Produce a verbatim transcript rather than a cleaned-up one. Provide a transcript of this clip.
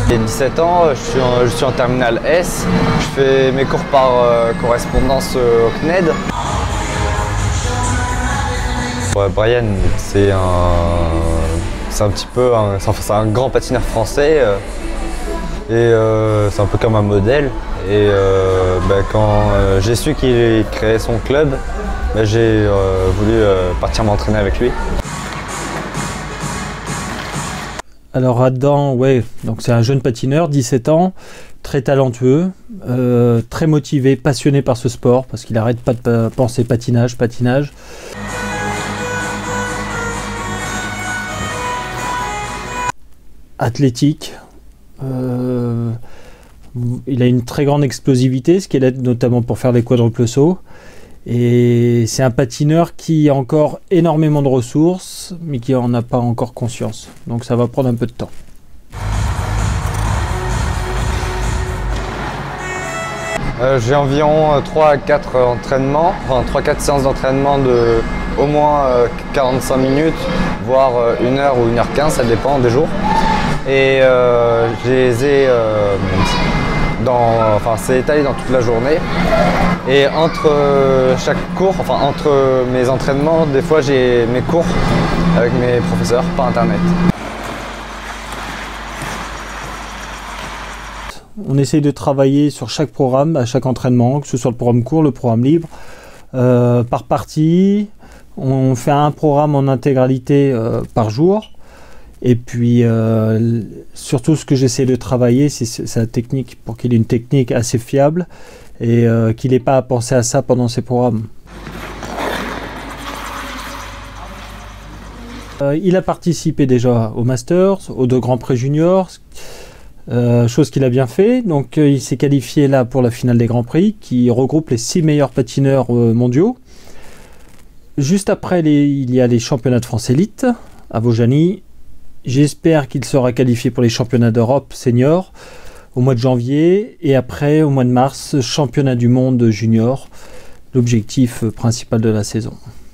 J'ai dix-sept ans, je suis en, je suis en terminale S. Je fais mes cours par euh, correspondance euh, au C N E D. Ouais, Brian, c'est un, c'est un petit peu un, c'est un grand patineur français euh, et euh, c'est un peu comme un modèle. Et euh, bah, quand euh, j'ai su qu'il créait son club, bah, j'ai euh, voulu euh, partir m'entraîner avec lui. Alors Adam, ouais, donc c'est un jeune patineur, dix-sept ans, très talentueux, euh, très motivé, passionné par ce sport, parce qu'il n'arrête pas de penser patinage, patinage. Athlétique, euh, il a une très grande explosivité, ce qui l'aide notamment pour faire les quadruples sauts. Et c'est un patineur qui a encore énormément de ressources, mais qui n'en a pas encore conscience. Donc ça va prendre un peu de temps. Euh, j'ai environ trois à quatre entraînements, enfin trois à quatre séances d'entraînement de au moins euh, quarante-cinq minutes, voire euh, une heure ou une heure quinze, ça dépend des jours. Et euh, je les ai euh, dans, enfin c'est étalé dans toute la journée. Et entre euh, chaque cours, enfin entre mes entraînements, des fois j'ai mes cours avec mes professeurs par internet. On essaye de travailler sur chaque programme, à chaque entraînement, que ce soit le programme court, le programme libre, euh, par partie. On fait un programme en intégralité euh, par jour. Et puis, euh, surtout ce que j'essaie de travailler, c'est sa technique, pour qu'il ait une technique assez fiable et euh, qu'il n'ait pas à penser à ça pendant ses programmes. Euh, il a participé déjà aux Masters, aux deux Grands Prix Juniors, euh, chose qu'il a bien fait. Donc euh, il s'est qualifié là pour la finale des Grands Prix, qui regroupe les six meilleurs patineurs euh, mondiaux. Juste après, les, il y a les championnats de France élite à Vaujany. J'espère qu'il sera qualifié pour les championnats d'Europe senior au mois de janvier et après au mois de mars, championnat du monde junior, l'objectif principal de la saison.